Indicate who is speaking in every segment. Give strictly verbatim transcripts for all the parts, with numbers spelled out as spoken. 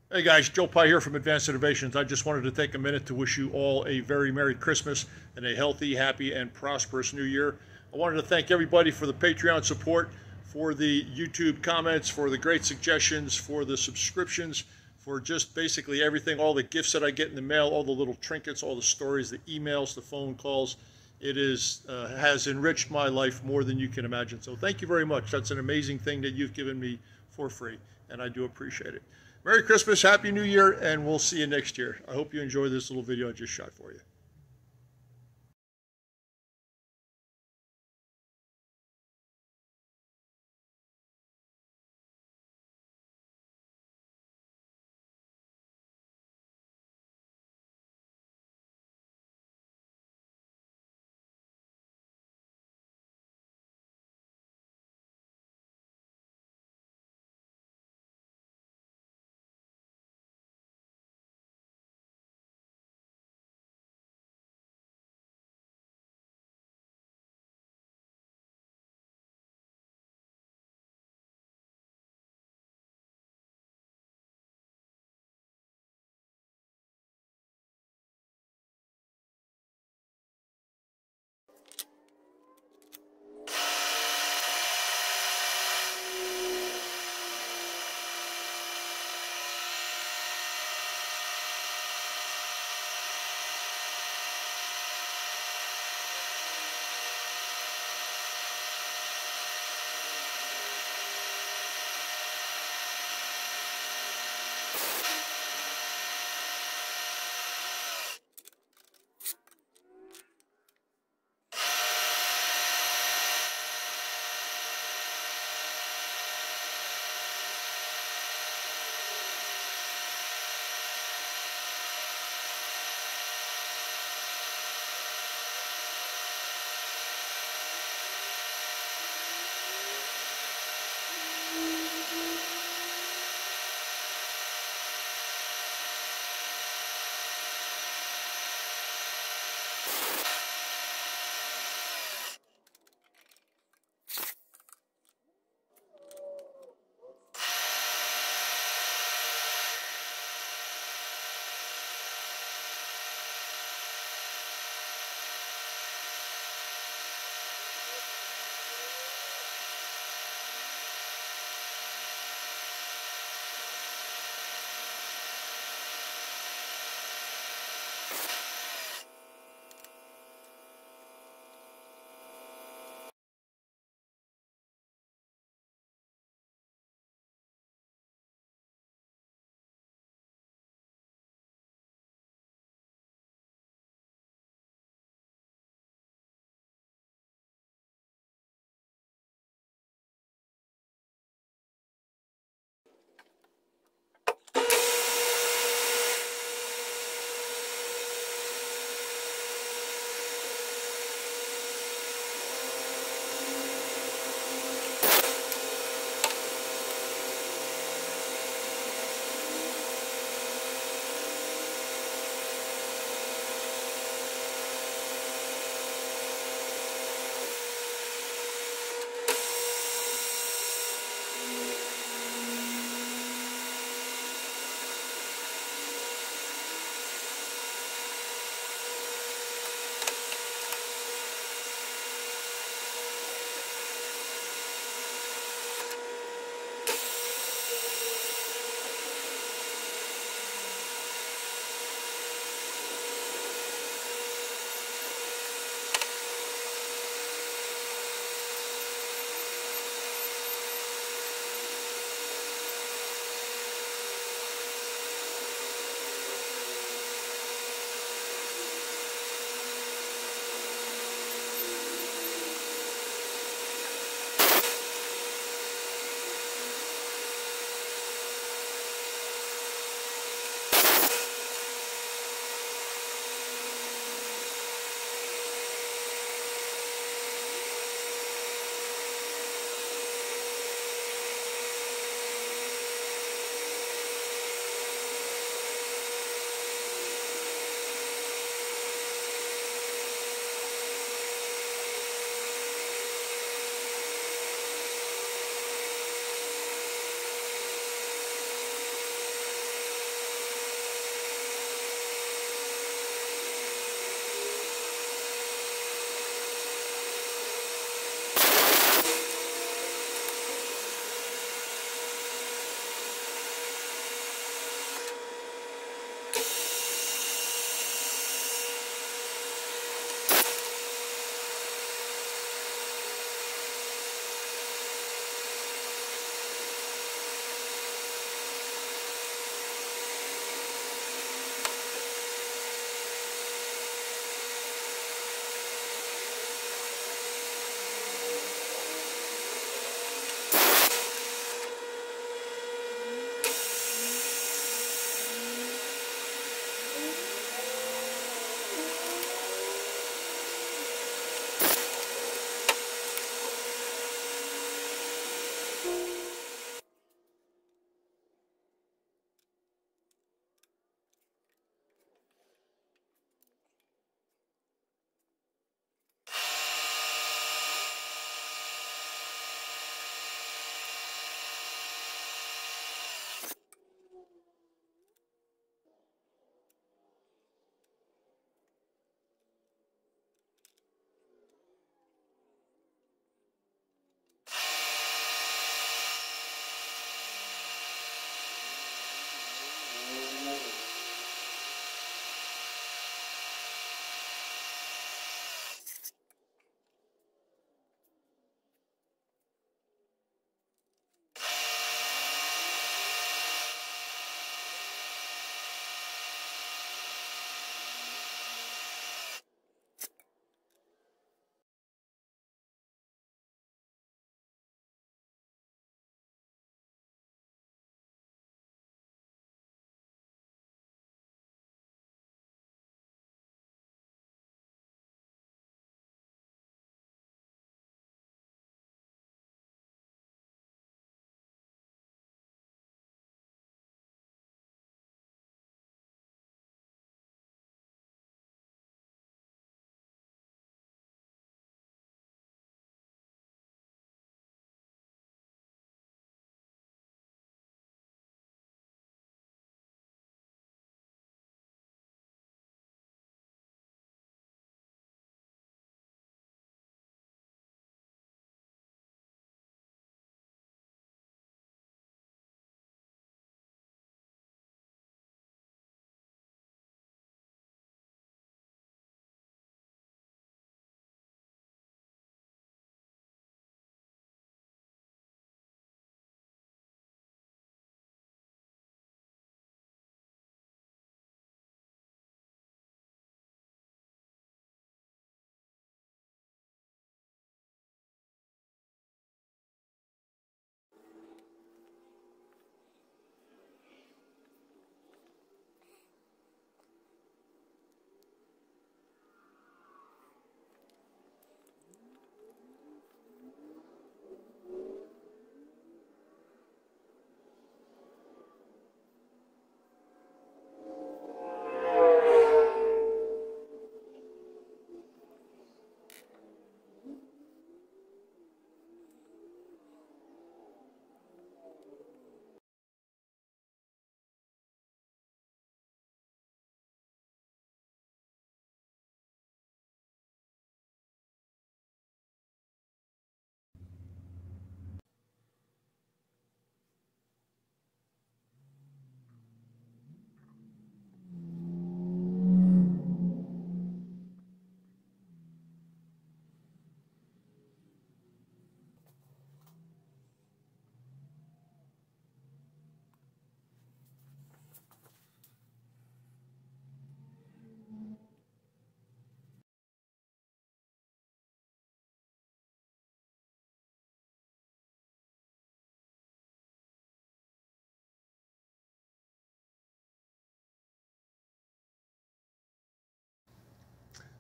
Speaker 1: Hey guys, Joe Pye here from Advanced Innovations. I just wanted to take a minute to wish you all a very Merry Christmas and a healthy, happy, and prosperous New Year. I wanted to thank everybody for the Patreon support, for the YouTube comments, for the great suggestions, for the subscriptions, for just basically everything, all the gifts that I get in the mail, all the little trinkets, all the stories, the emails, the phone calls. It is uh, has enriched my life more than you can imagine. So thank you very much. That's an amazing thing that you've given me for free, and I do appreciate it. Merry Christmas, Happy New Year, and we'll see you next year. I hope you enjoy this little video I just shot for you.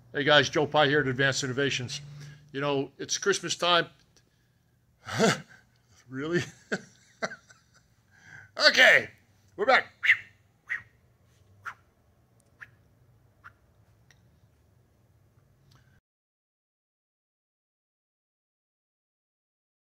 Speaker 1: Hey guys, Joe Pye here at Advanced Innovations. You know, it's Christmas time. Really? Okay.